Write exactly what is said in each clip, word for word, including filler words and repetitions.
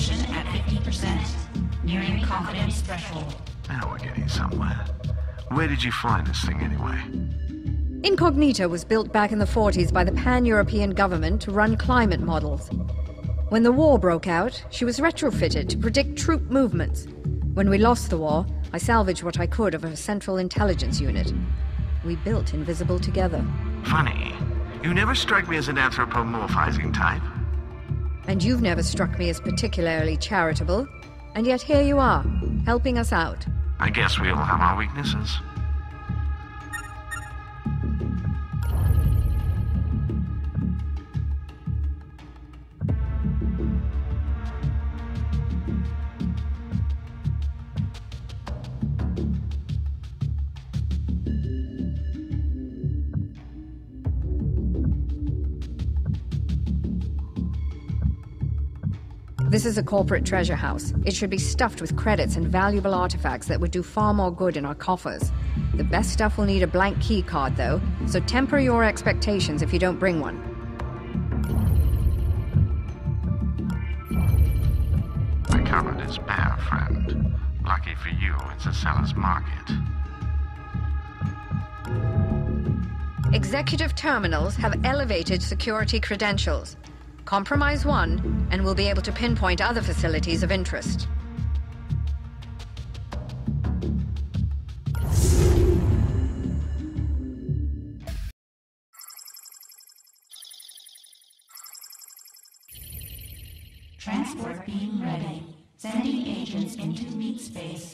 resolution at fifty percent. Nearing confidence threshold. Now we're getting somewhere. Where did you find this thing anyway? Incognita was built back in the forties by the Pan-European government to run climate models. When the war broke out, she was retrofitted to predict troop movements. When we lost the war, I salvaged what I could of her central intelligence unit. We built Invisible together. Funny. You never strike me as an anthropomorphizing type. And you've never struck me as particularly charitable. And yet here you are, helping us out. I guess we all have our weaknesses. This is a corporate treasure house. It should be stuffed with credits and valuable artifacts that would do far more good in our coffers. The best stuff will need a blank key card, though, so temper your expectations if you don't bring one. The cupboard is bare, friend. Lucky for you, it's a seller's market. Executive terminals have elevated security credentials. Compromise one, and we'll be able to pinpoint other facilities of interest. Transport beam ready. Sending agents into meat space.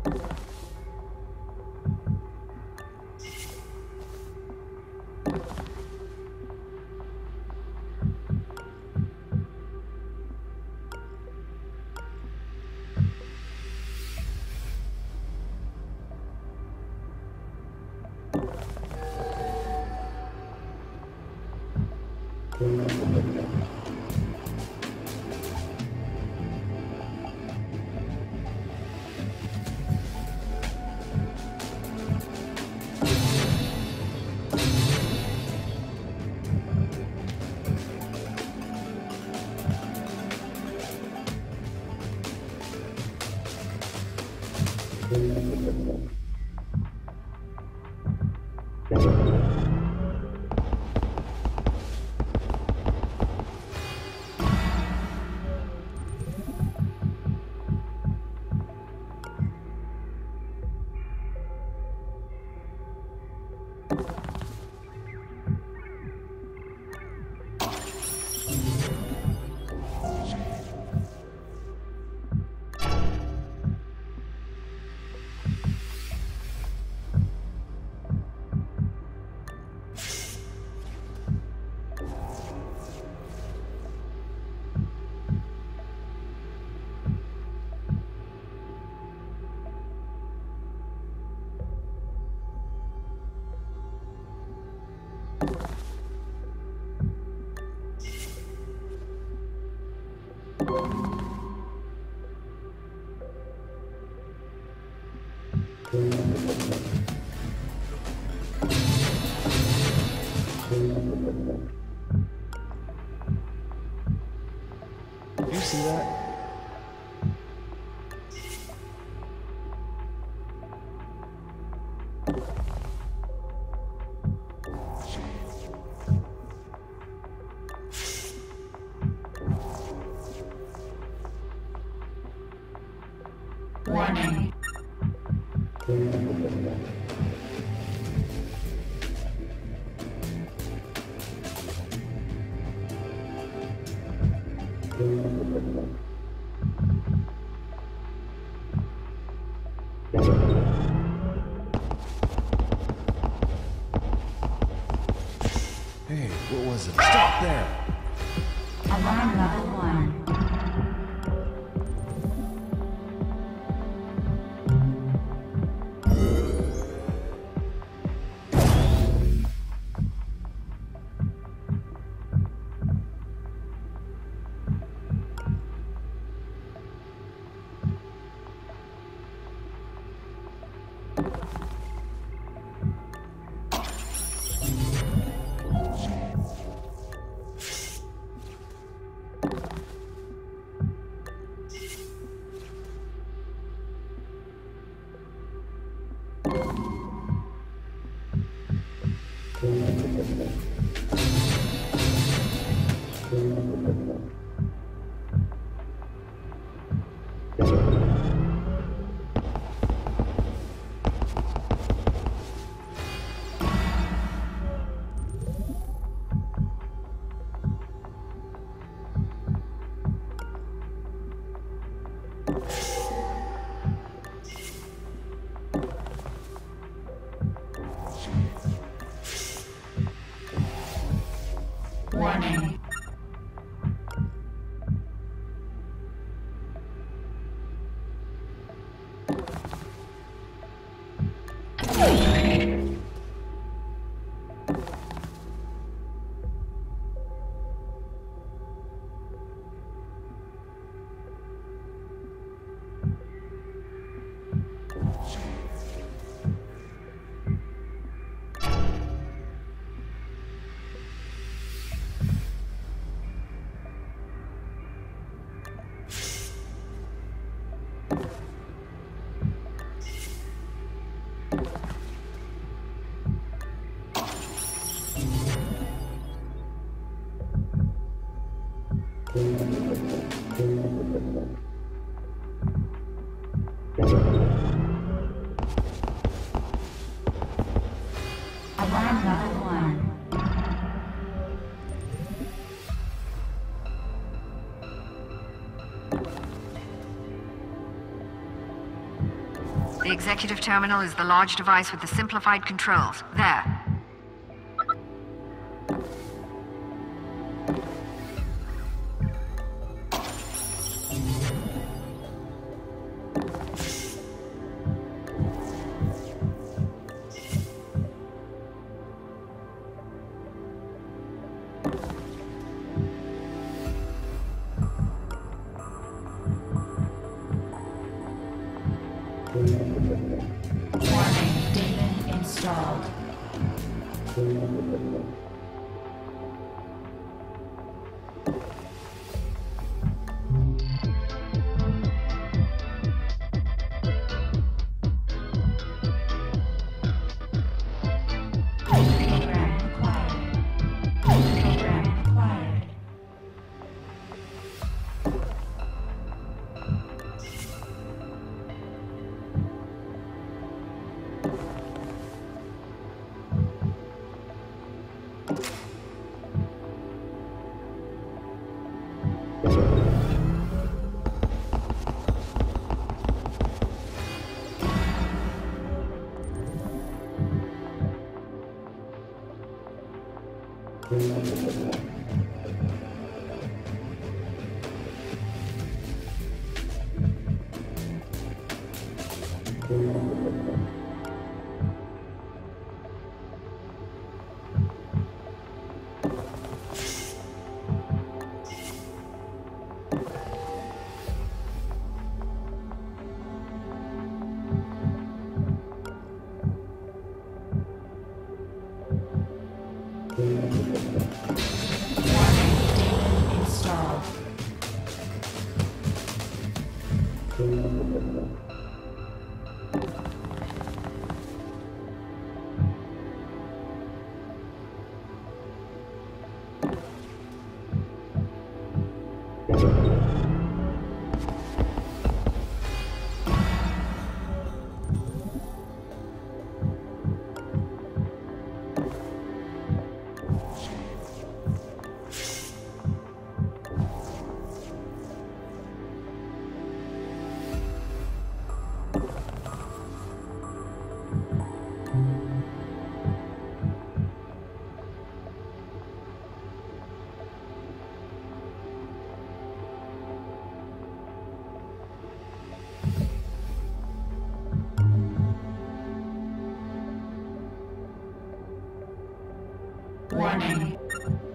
You see that? Warning. Hey, what was it? Stop there! Alarm level one. Warning. Alarm level one. The executive terminal is the large device with the simplified controls. There. Warning, daemon installed. Program acquired. Program acquired. Warning.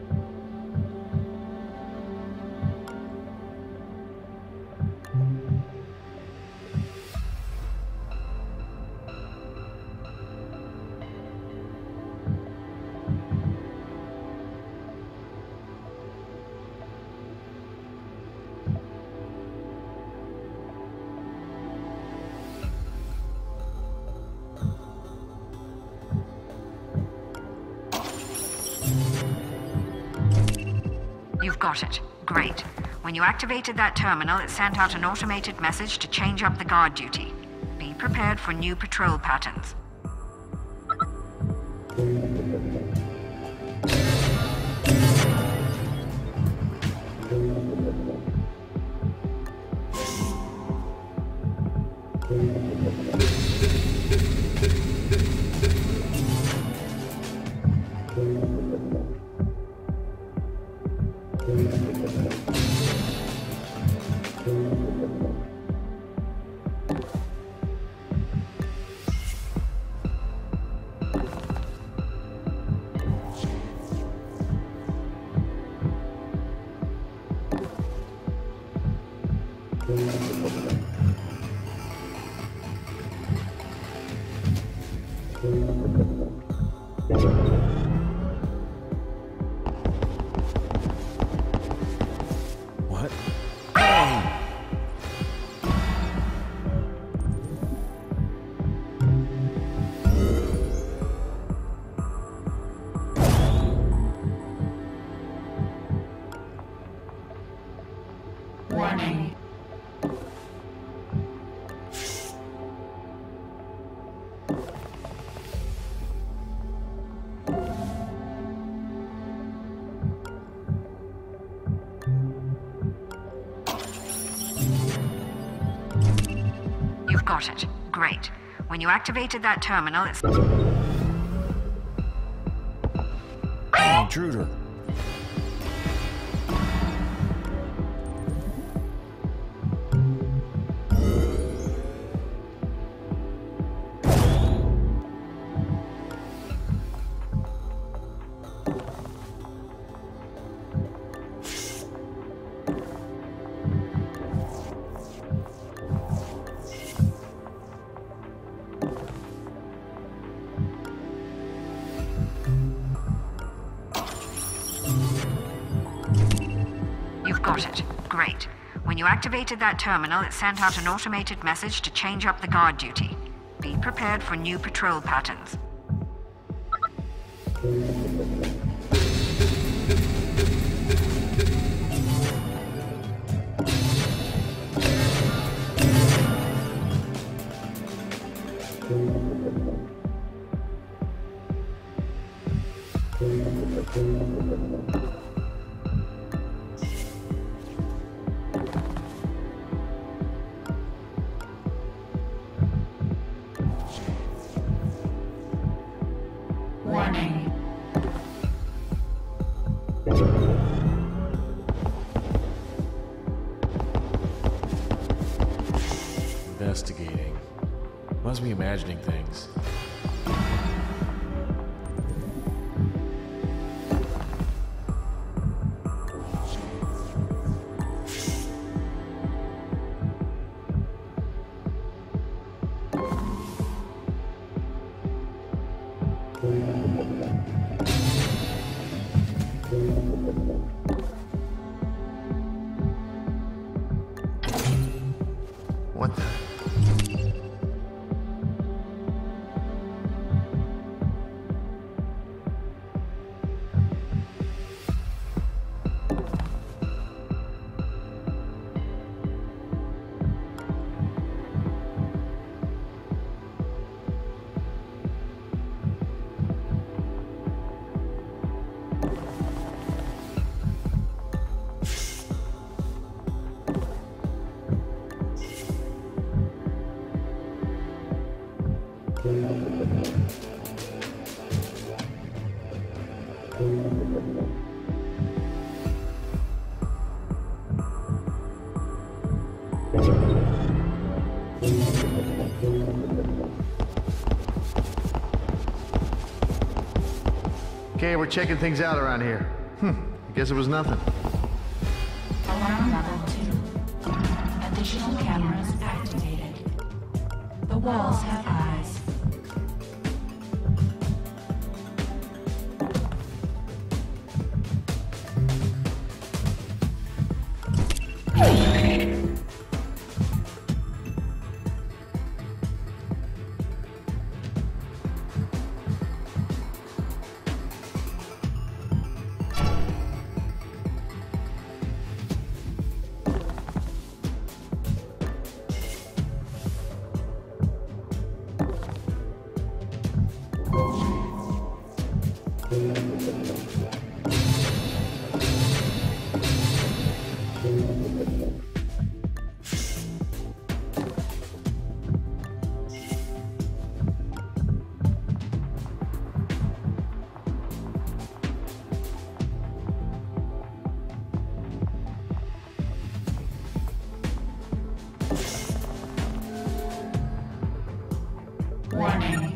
You've got it. Great. When you activated that terminal, it sent out an automated message to change up the guard duty. Be prepared for new patrol patterns. What? Oh. Warning. You've got it. Great. When you activated that terminal, it's... An intruder. Got it. Great. When you activated that terminal, it sent out an automated message to change up the guard duty. Be prepared for new patrol patterns. Warning. Investigating. Must be imagining things. What the? Okay, we're checking things out around here. Hmm, I guess it was nothing. Alarm level two. Additional cameras activated. The walls have eyes. Warning.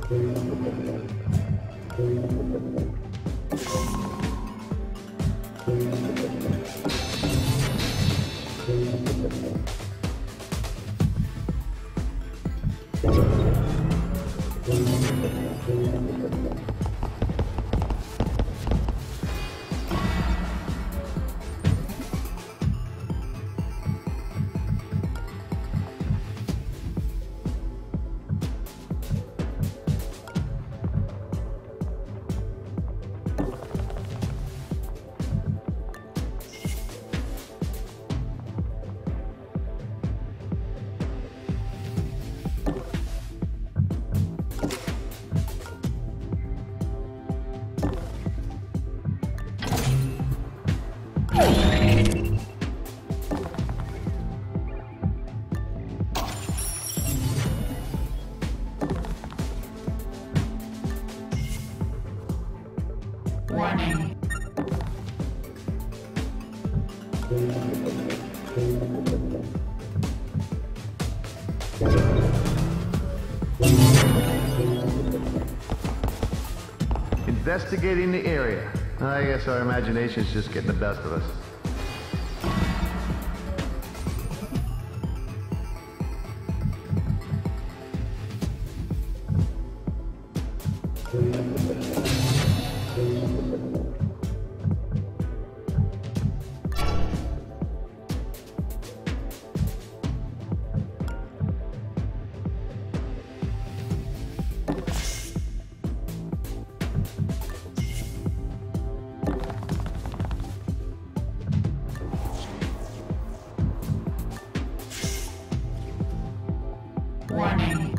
Warning. Investigating the area. I guess our imagination's just getting the best of us. Warning.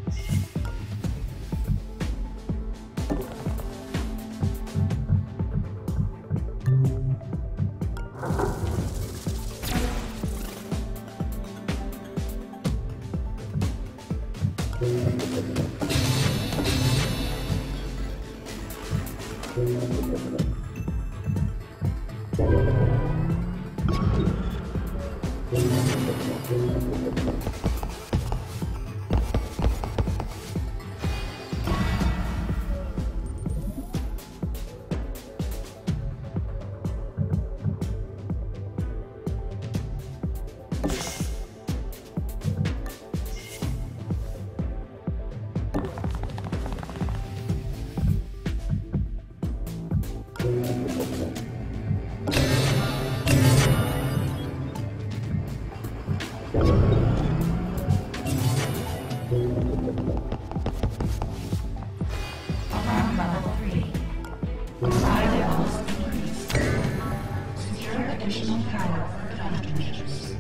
Alarm level three. Supply levels increased. Secure additional power for countermeasures.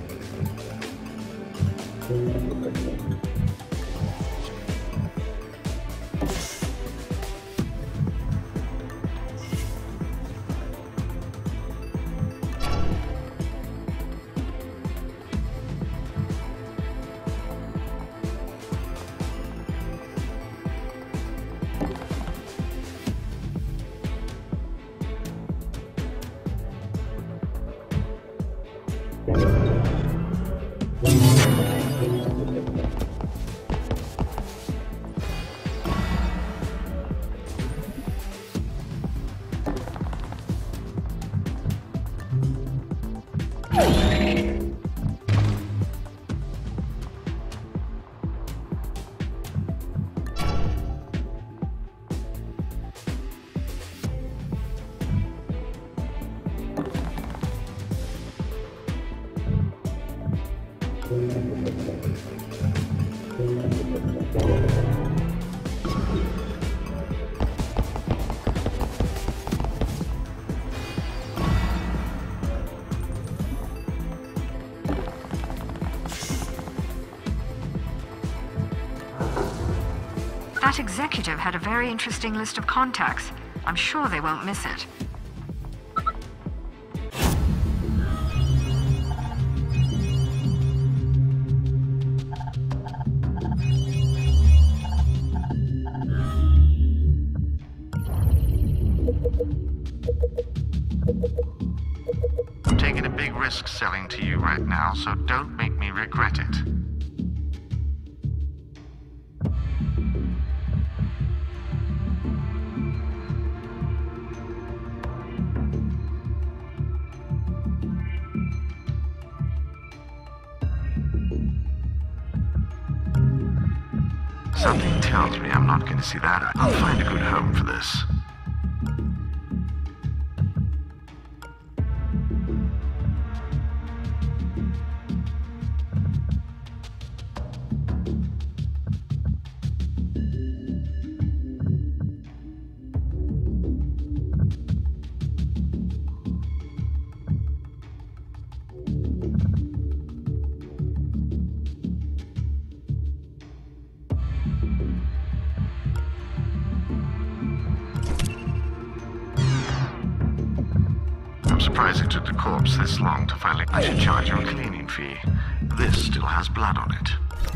That executive had a very interesting list of contacts. I'm sure they won't miss it. I'm taking a big risk selling to you right now, so don't make me regret it. Something tells me I'm not going to see that. I'll find a good home for this. Surprised it took the corpse this long to finally... I should charge you a cleaning fee. This still has blood on it.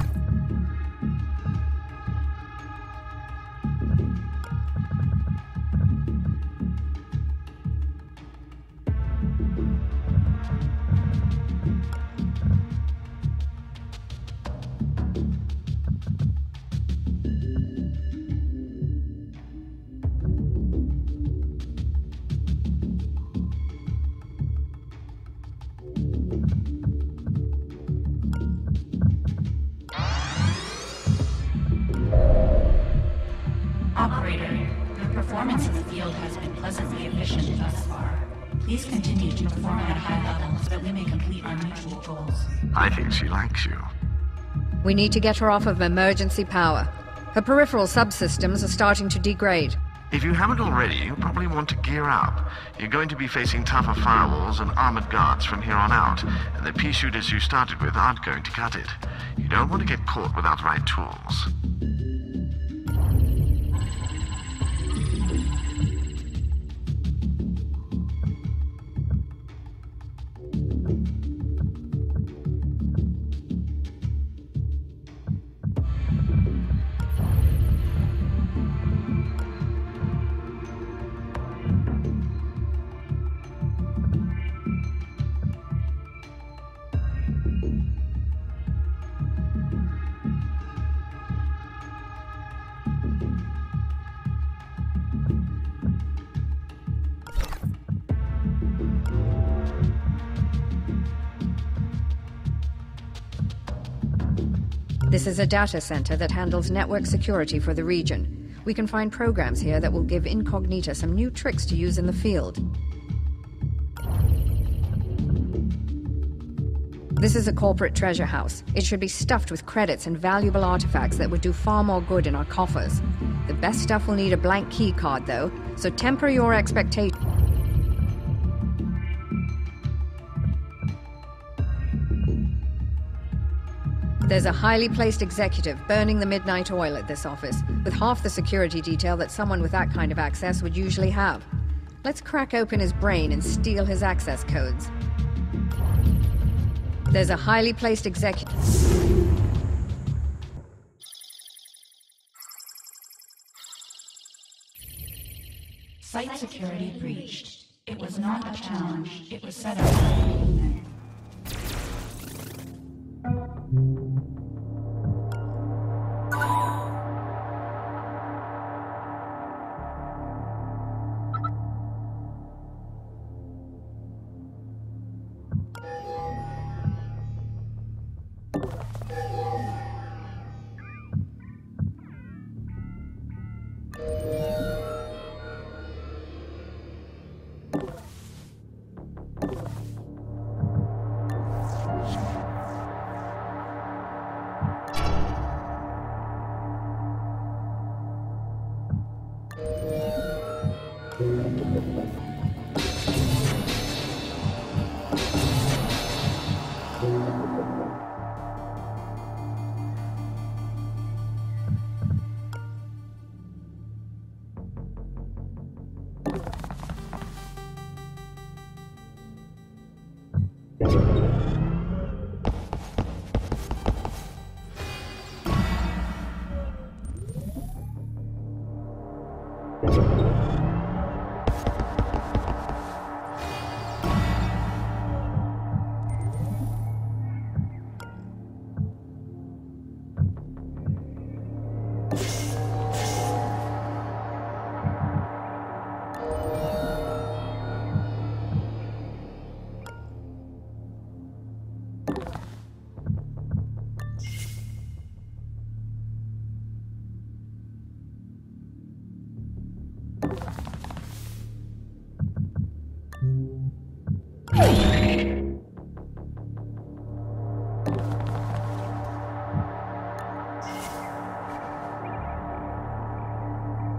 Operator, your performance in the field has been pleasantly efficient thus far. Please continue to perform at a high level so that we may complete our mutual goals. I think she likes you. We need to get her off of emergency power. Her peripheral subsystems are starting to degrade. If you haven't already, you probably want to gear up. You're going to be facing tougher firewalls and armored guards from here on out, and the pea shooters you started with aren't going to cut it. You don't want to get caught without the right tools. This is a data center that handles network security for the region. We can find programs here that will give Incognita some new tricks to use in the field. This is a corporate treasure house. It should be stuffed with credits and valuable artifacts that would do far more good in our coffers. The best stuff will need a blank key card, though, so temper your expectations. There's a highly placed executive burning the midnight oil at this office, with half the security detail that someone with that kind of access would usually have. Let's crack open his brain and steal his access codes. There's a highly placed executive... Site security breached. It was not a challenge. It was set up by the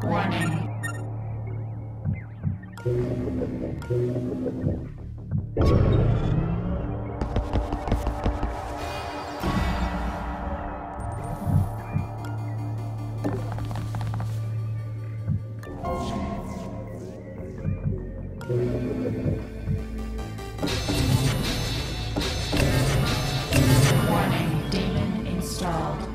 Warning. Warning, daemon installed.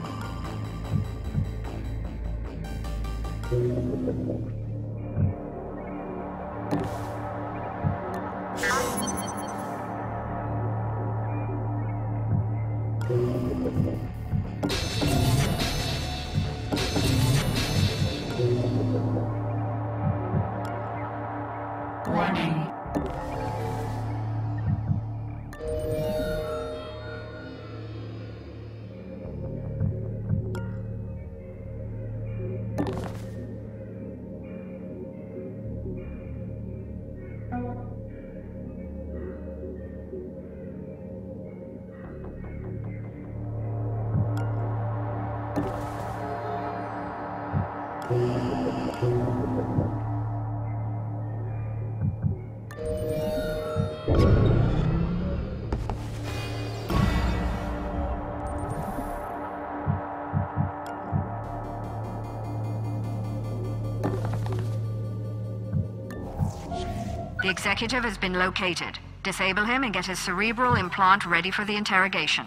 Warning. The executive has been located. Disable him and get his cerebral implant ready for the interrogation.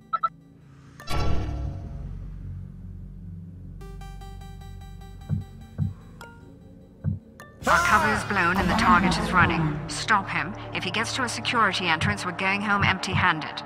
Our cover is blown and the target is running. Stop him. If he gets to a security entrance, we're going home empty-handed.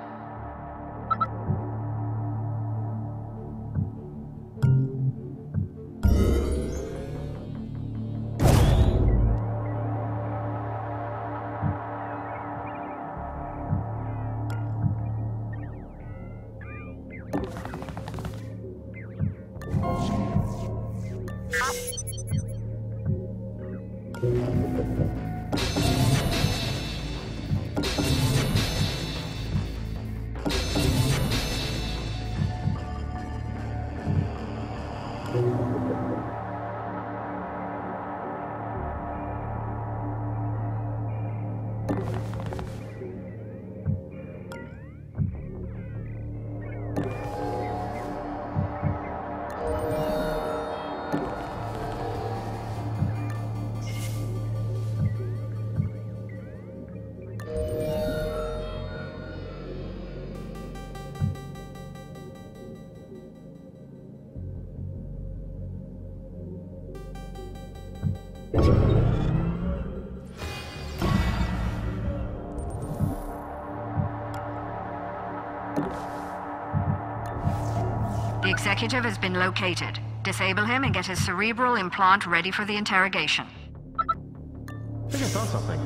The executive has been located. Disable him and get his cerebral implant ready for the interrogation. I think I found something.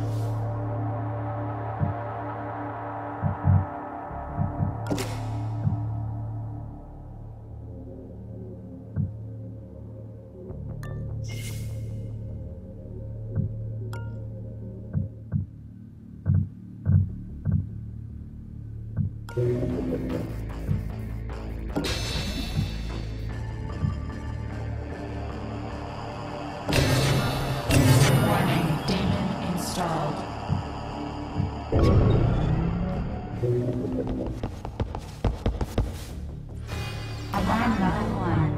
Warning, daemon installed. Alarm level one.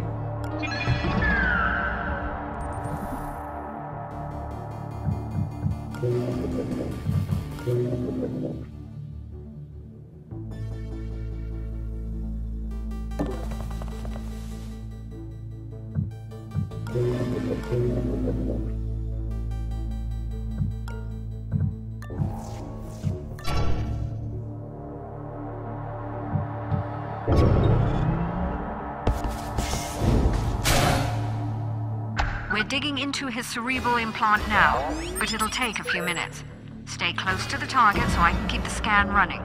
We're digging into his cerebral implant now, but it'll take a few minutes. Stay close to the target so I can keep the scan running.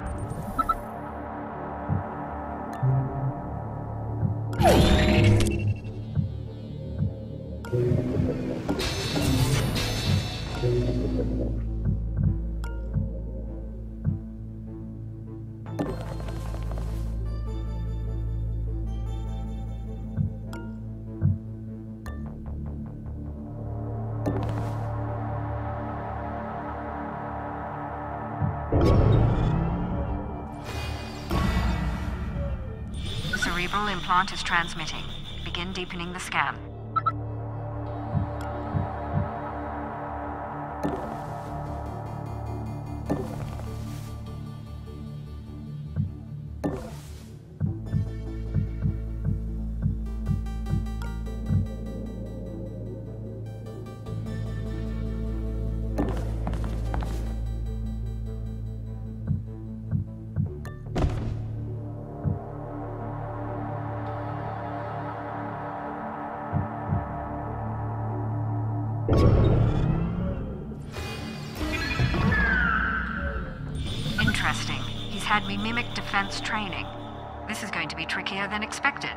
Cerebral implant is transmitting. Begin deepening the scan. Interesting. He's had me mimic defense training. This is going to be trickier than expected.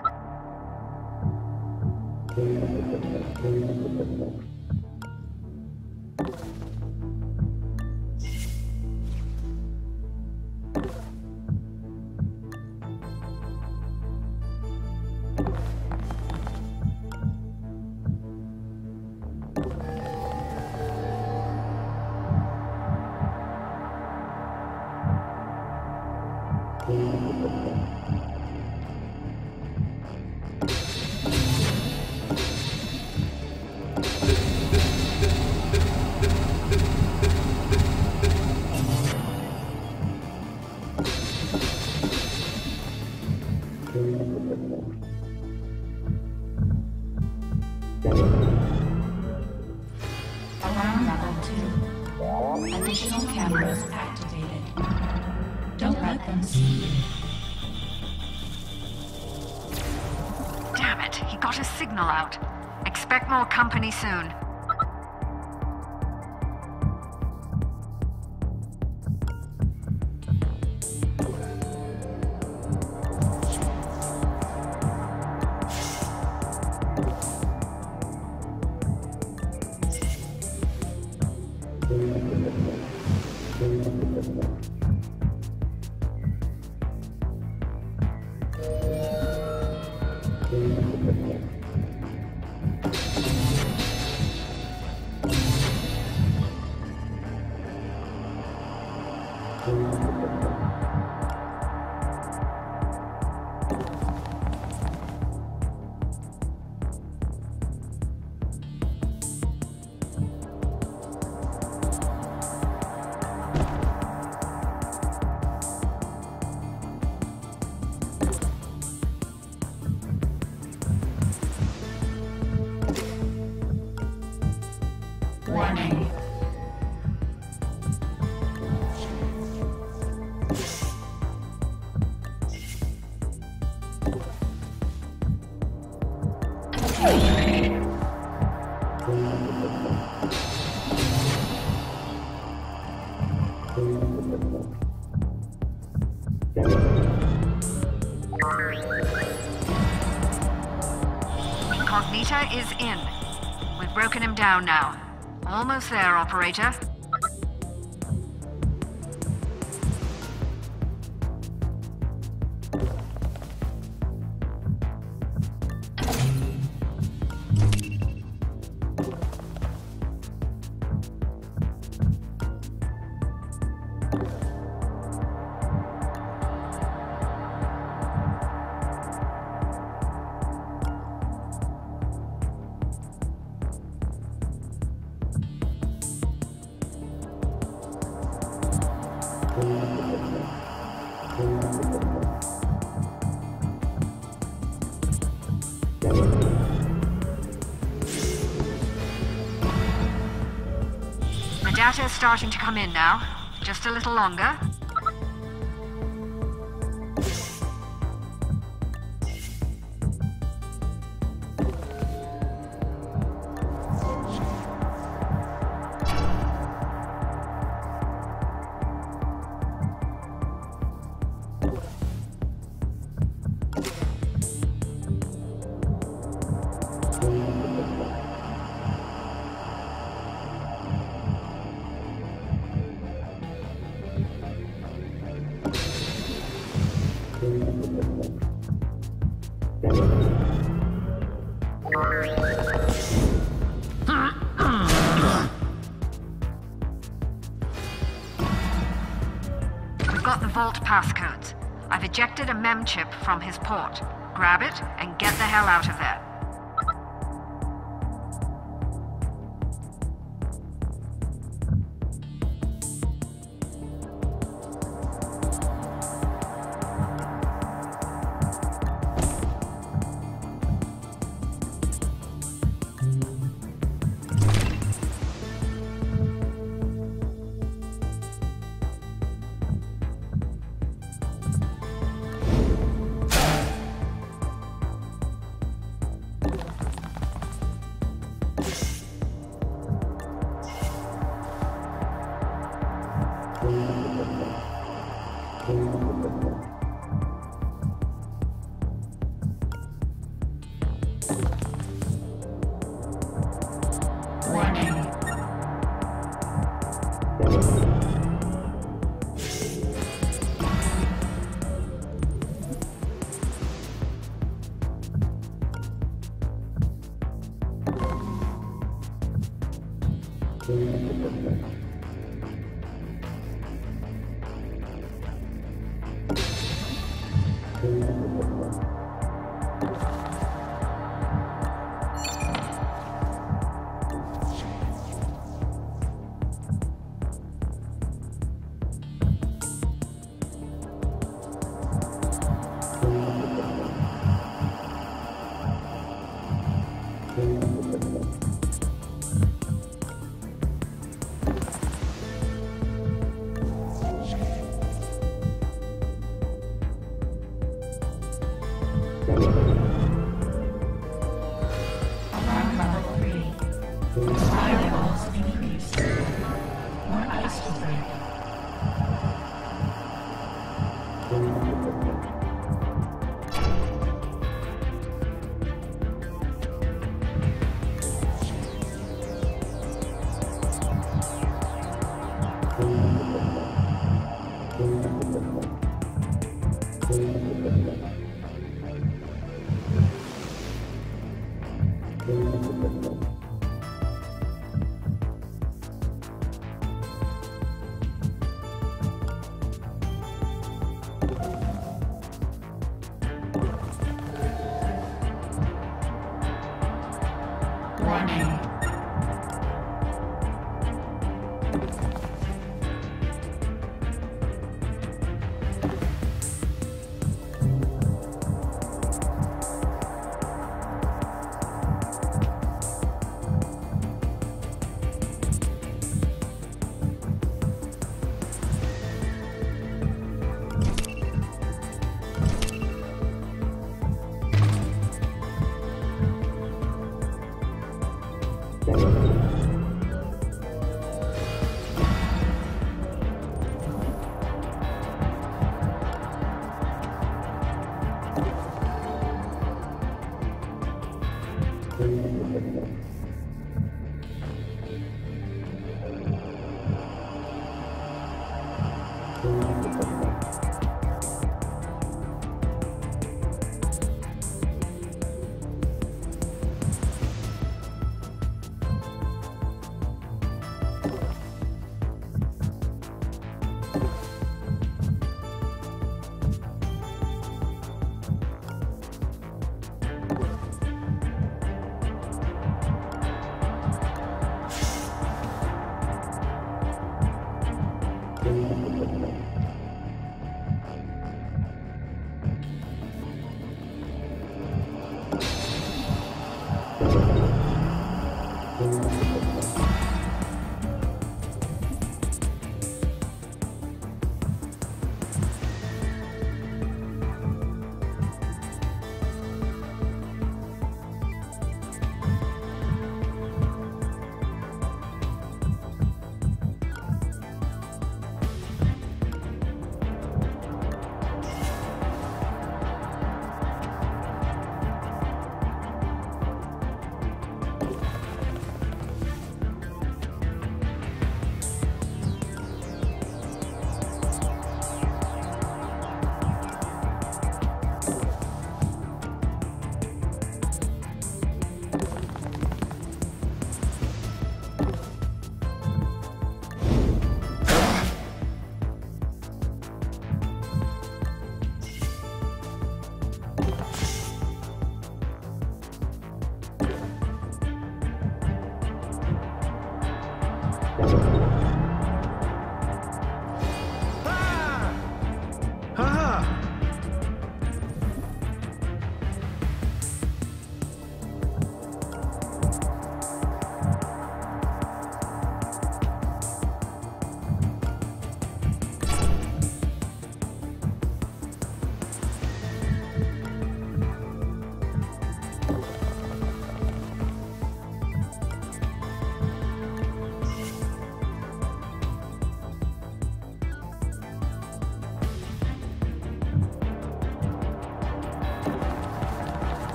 Alarm level two. Additional cameras activated. Don't let them see you. Damn it, he got his signal out. Expect more company soon. Warning. Incognita is in. We've broken him down now. Almost there, operator. The data is starting to come in now. Just a little longer. got the vault passcodes. I've ejected a mem chip from his port. Grab it and get the hell out of there.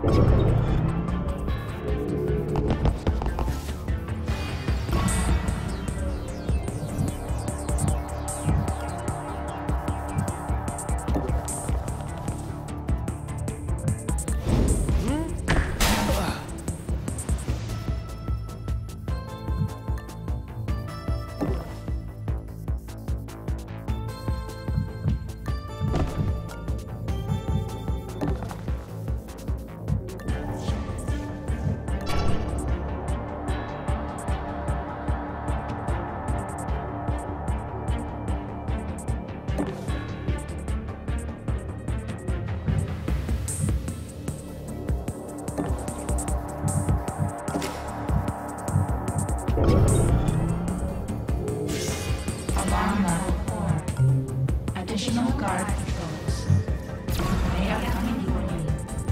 Alarm level four. Additional guard patrols. They are coming for you.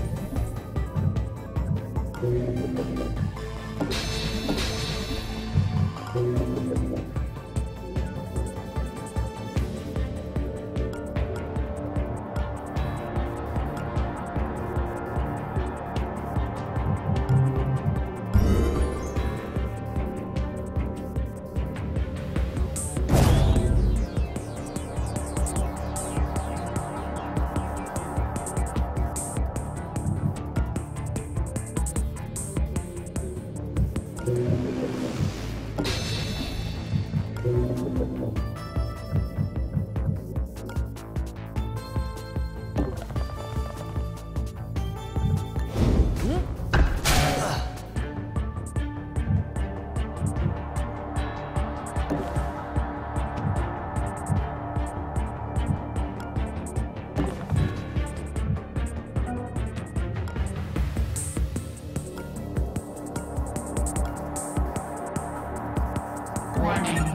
Warning.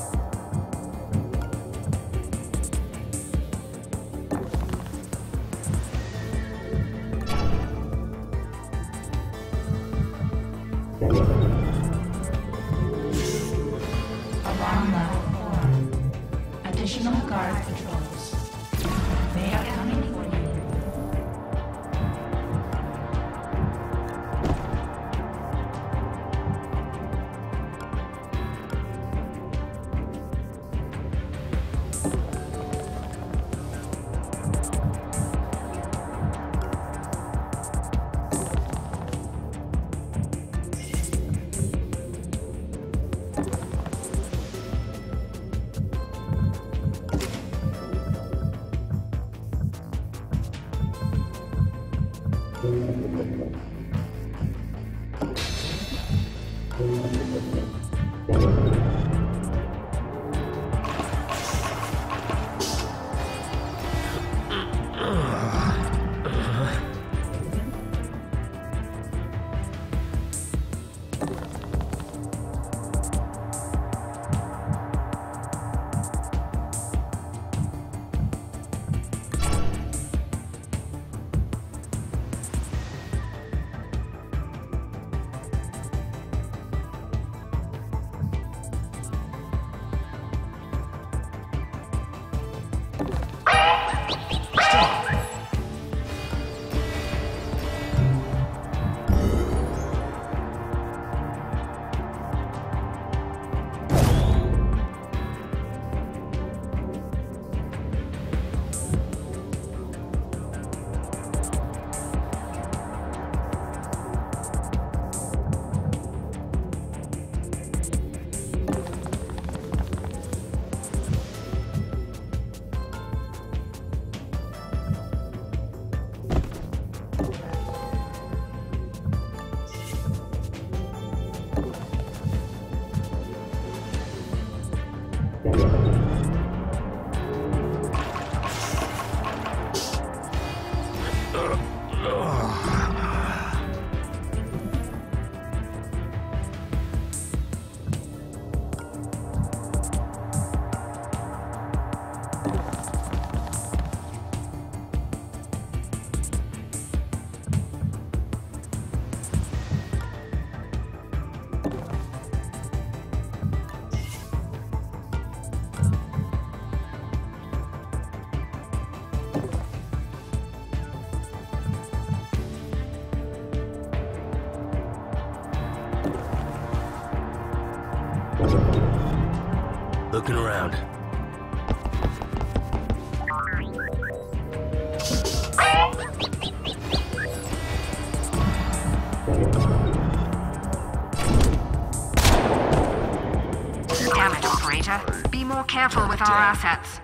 Alarm level four. Additional guard patrols. They are coming for you. around. Damn it, operator. Be more careful with our assets.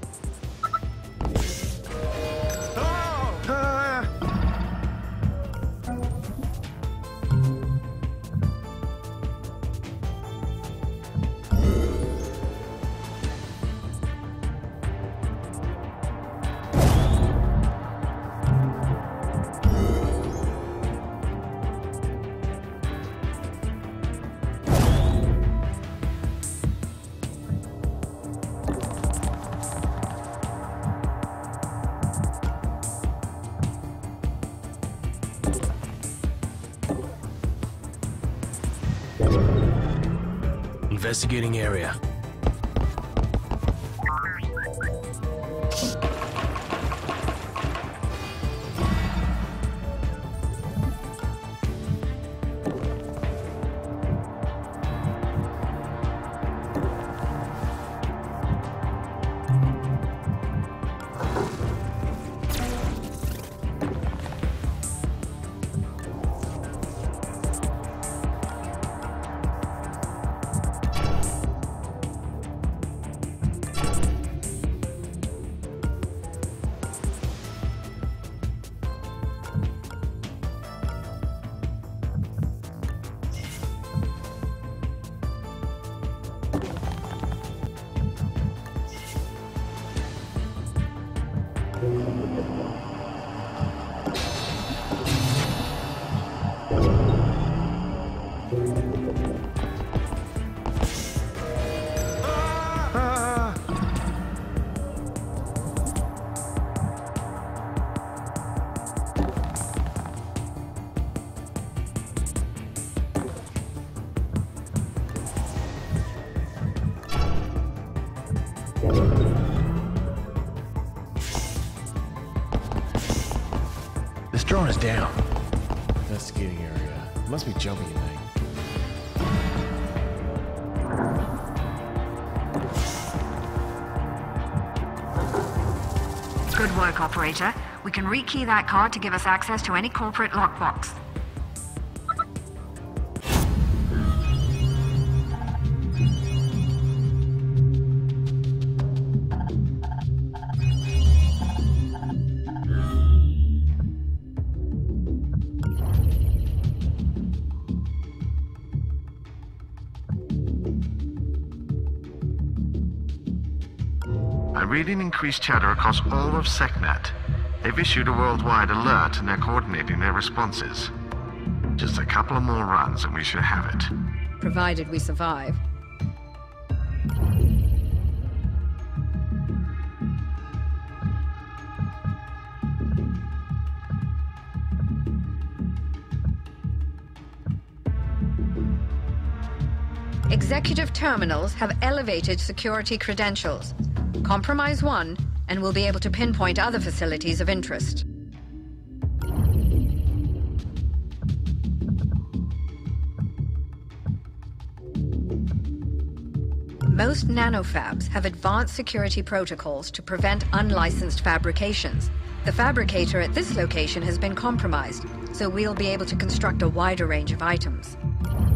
Investigating area. This drone is down. Investigating area. It must be jumping at night. Good work, operator. We can rekey that card to give us access to any corporate lockbox. I'm reading increased chatter across all of SecNet. They've issued a worldwide alert and they're coordinating their responses. Just a couple of more runs and we should have it. Provided we survive. Executive terminals have elevated security credentials. Compromise one, and we'll be able to pinpoint other facilities of interest. Most nanofabs have advanced security protocols to prevent unlicensed fabrications. The fabricator at this location has been compromised, so we'll be able to construct a wider range of items.